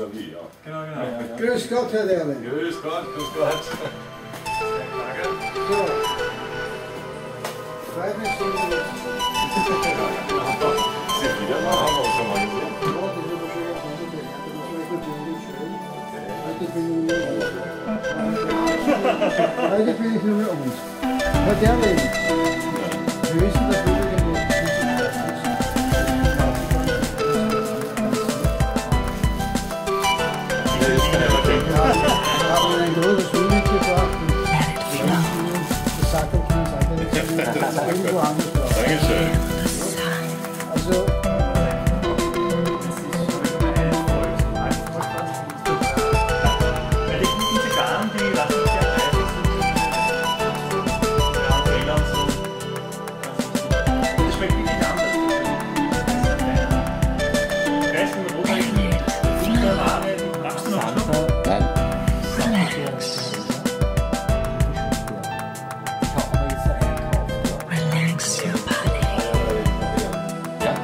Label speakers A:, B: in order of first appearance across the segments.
A: vis-à-vis, ja.
B: Genau, genau.
C: Grüß Gott, Herr Derle.
A: Grüß Gott, grüß Gott.
C: So. Freut mich, dass Sie jetzt
A: Sind wieder mal, haben wir uns schon mal gesehen.
C: ja, das ist aber schon eine andere Bewertung. Das war gut schön. Heute bin ich nur Heute bin ich nur mehr uns. Herr Derle, wir wissen, dass wir ein großes Spiel mitgebracht und das sagt auch nicht, irgendwo anders drauf.
A: Dankeschön.
C: Also,
B: Weil die guten Zigarren, die lassen sich ja reisen. Ja, Fehler und so. Das schmeckt wirklich anders. Ich weiß nicht, wo ich die Ware, magst du noch Schluck?
D: Nein.
E: Relax your body.
D: Ja.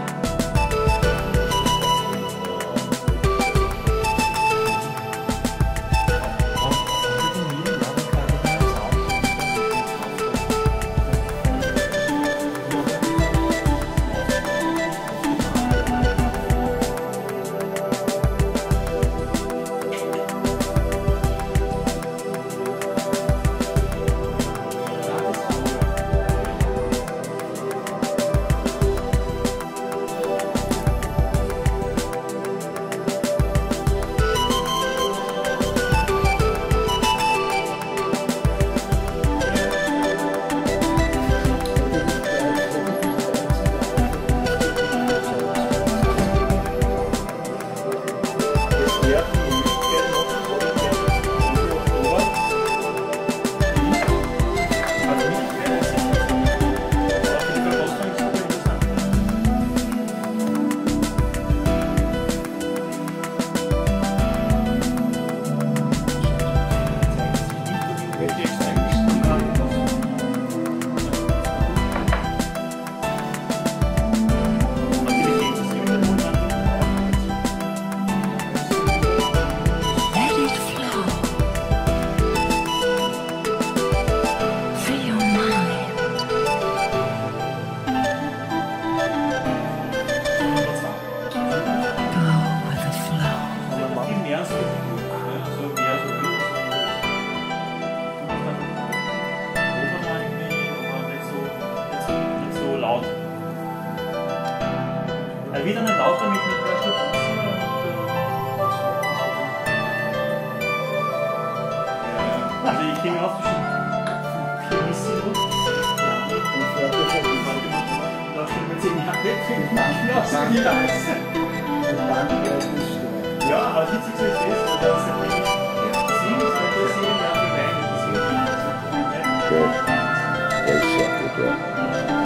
E: Let it flow. Free your mind. Go with the flow.
B: Die mehr so, also mehr so viel. Oberteil aber nicht so laut. Wieder nicht lauter mit der Schluck Wasser. Also ich gehe auf Pianissimo. Da steht mit 10 Jahren weg, manchmal aus wie weiß. Ja, aber witzig so ist es, dass er nicht singt, sondern dass er ja gemeint ist.
D: Good. Very soft, yeah.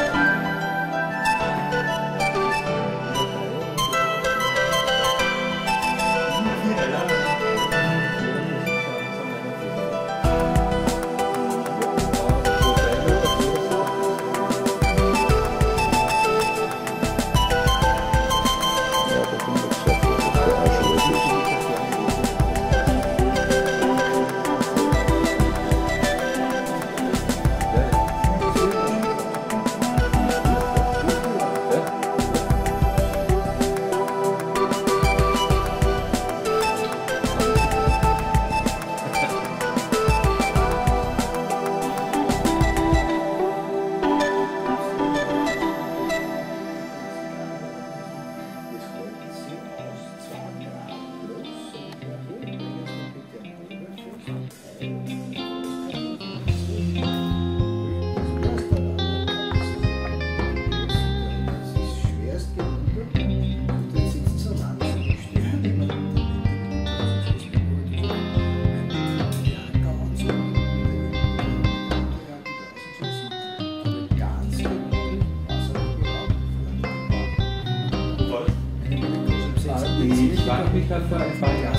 F: Ich war nämlich dann vor ein paar Jahren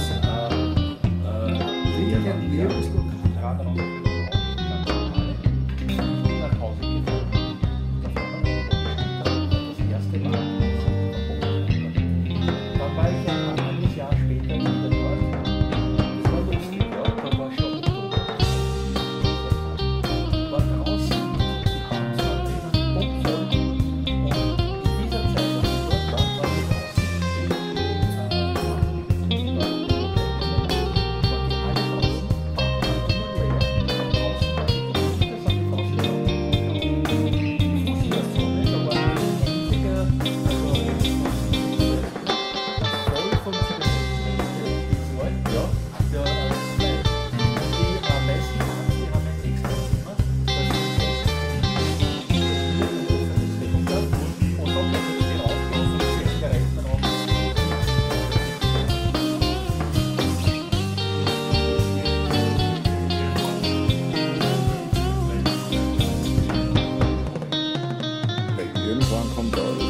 F: hier gerade noch nach Hause gefahren. Das erste Mal. Dann war ich ein halbes Jahr später wieder dort.
D: Toll.